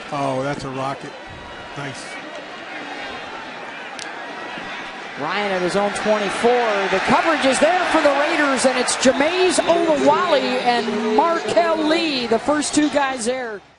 Oh, that's a rocket. Nice. Ryan at his own 24. The coverage is there for the Raiders, and it's Jamaze Olawale and Marquette Lee, the first two guys there.